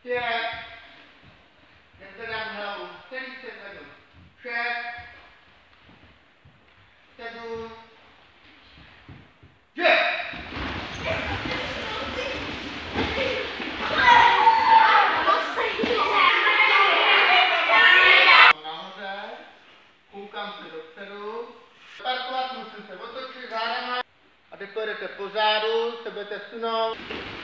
5, nezvedám hlavu, celý se zvednu, 6, 7, 9. Nahoře, koukám se dopředu, parkovat musím se otočit zádama a teď pojedete po zádu, se budete sunout.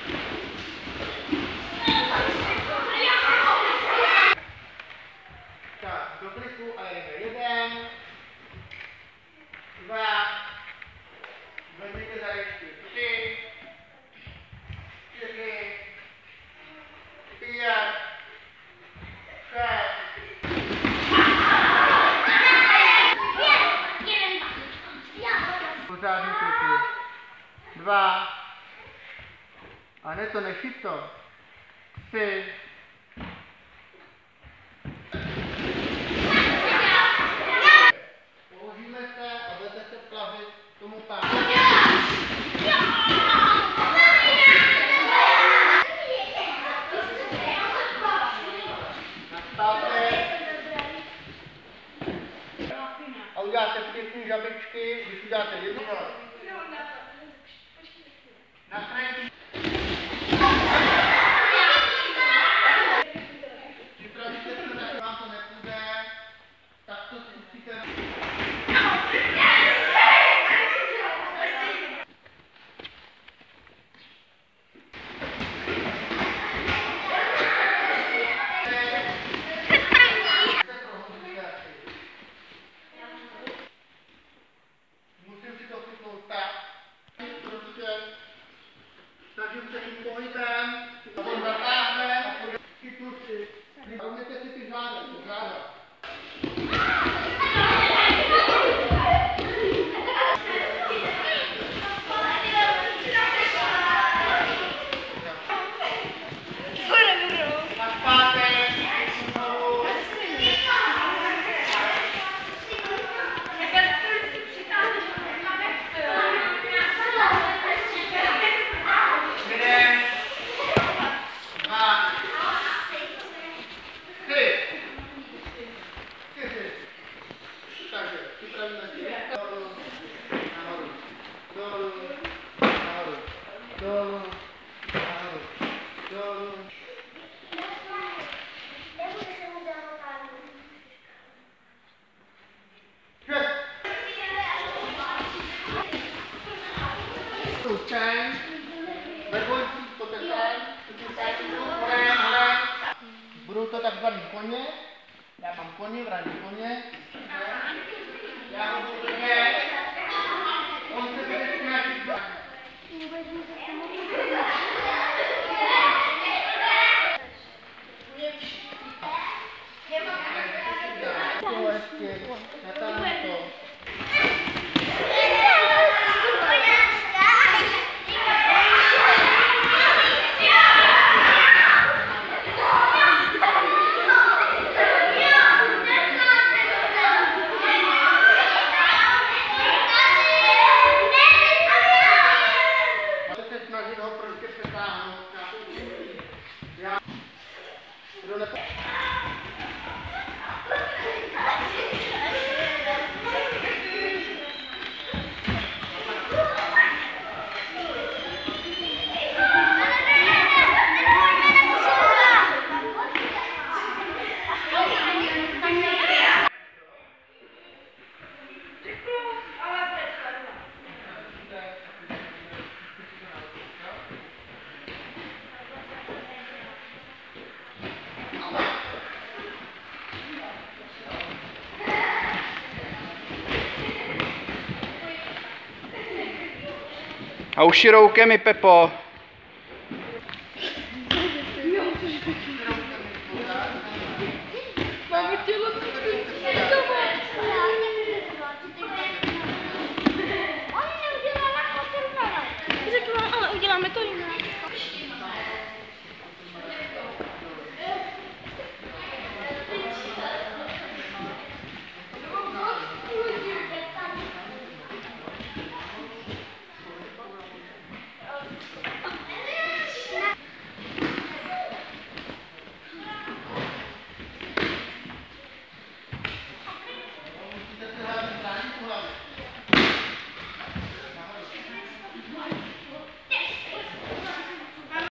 Tak, do kliku a jedeme 1, 2, zvedněte zadečky 3, 4, 5, 6. Pořádný kliky. 2. A ne to nechyt to. 3. Položíme se a budete se plavit tomu pánu. Nastavte. A uděláte pěkný žabičky, když uděláte jednu. Na kraji. Připravíte se, tak vám to nepůjde, tak to zkusíte. Musím si to chytnout tak, prostě snažím se tím pohybem, a on zatáhne a chytnu si. A umíte si ty záda. Budou to takzvaný koně, já mám koně, vrání koně, já ho budu držet, on se bude snažit. To ještě, natáhnu to. A už široukem mi, Pepo.